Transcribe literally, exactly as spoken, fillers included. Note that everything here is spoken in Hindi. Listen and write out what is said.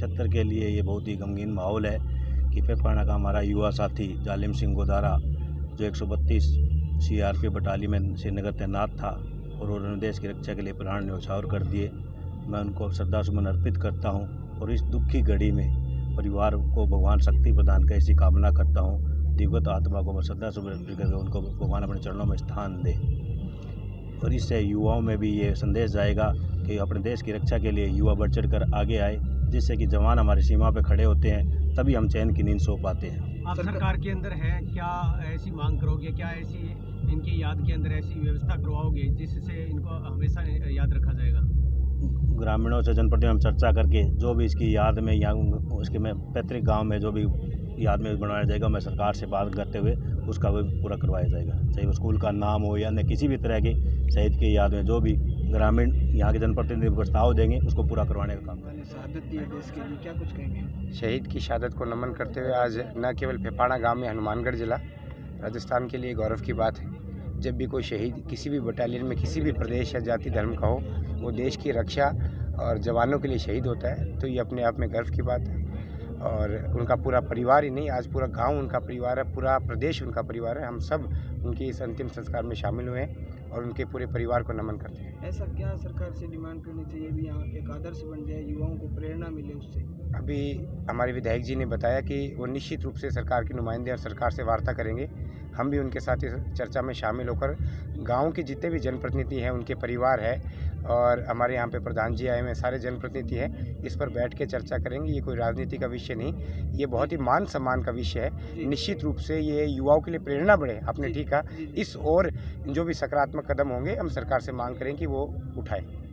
क्षेत्र के लिए ये बहुत ही गमगीन माहौल है कि पेपराना का हमारा युवा साथी जालिम सिंह गोदारा जो एक सौ बत्तीस सी आर पी बटालियन में श्रीनगर तैनात था और उन्होंने देश की रक्षा के लिए प्राण न्यौछावर कर दिए। मैं उनको श्रद्धासुमन अर्पित करता हूँ और इस दुखी घड़ी में परिवार को भगवान शक्ति प्रदान कर ऐसी कामना करता हूँ। दिवगत आत्मा को मैं श्रद्धासुमन अर्पित करके उनको भगवान अपने चरणों में स्थान दे और इससे युवाओं में भी ये संदेश जाएगा कि अपने देश की रक्षा के लिए युवा बढ़ चढ़ कर आगे आए, जिससे कि जवान हमारी सीमा पर खड़े होते हैं तभी हम चैन की नींद सो पाते हैं। आप सरकार के अंदर हैं, क्या ऐसी मांग करोगे, क्या ऐसी इनकी याद के अंदर ऐसी व्यवस्था करवाओगे जिससे इनको हमेशा याद रखा जाएगा? ग्रामीणों से जनप्रतिनिधियों में चर्चा करके जो भी इसकी याद में या उसके में पैतृक गांव में जो भी याद में बनाया जाएगा, मैं सरकार से बात करते हुए उसका भी पूरा करवाया जाएगा। चाहे वो स्कूल का नाम हो या अन्य किसी भी तरह के शहीद की याद में जो भी ग्रामीण यहाँ के जनप्रतिनिधि प्रस्ताव देंगे उसको पूरा करवाने का काम करेंगे। शहादत दी है देश के लिए, क्या कुछ कहेंगे? शहीद की शहादत को नमन करते हुए आज न केवल फेफाना गांव में हनुमानगढ़ जिला राजस्थान के लिए गौरव की बात है। जब भी कोई शहीद किसी भी बटालियन में किसी भी प्रदेश या जाति धर्म का हो, वो देश की रक्षा और जवानों के लिए शहीद होता है, तो ये अपने आप में गर्व की बात है। और उनका पूरा परिवार ही नहीं, आज पूरा गांव उनका परिवार है, पूरा प्रदेश उनका परिवार है। हम सब उनके इस अंतिम संस्कार में शामिल हुए हैं और उनके पूरे परिवार को नमन करते हैं। ऐसा क्या सरकार से डिमांड करनी चाहिए भी यहाँ एक आदर्श बन जाए, युवाओं को प्रेरणा मिले उससे? अभी हमारे विधायक जी ने बताया कि वो निश्चित रूप से सरकार के नुमाइंदे और सरकार से वार्ता करेंगे। हम भी उनके साथ इस चर्चा में शामिल होकर गांव के जितने भी जनप्रतिनिधि हैं, उनके परिवार है और हमारे यहाँ पे प्रधान जी आए हुए सारे जनप्रतिनिधि हैं, इस पर बैठ के चर्चा करेंगे। ये कोई राजनीति का विषय नहीं, ये बहुत ही मान सम्मान का विषय है। निश्चित रूप से ये युवाओं के लिए प्रेरणा बढ़े। आपने ठीक कहा, इस और जो भी सकारात्मक कदम होंगे हम सरकार से मांग करें कि वो उठाएं।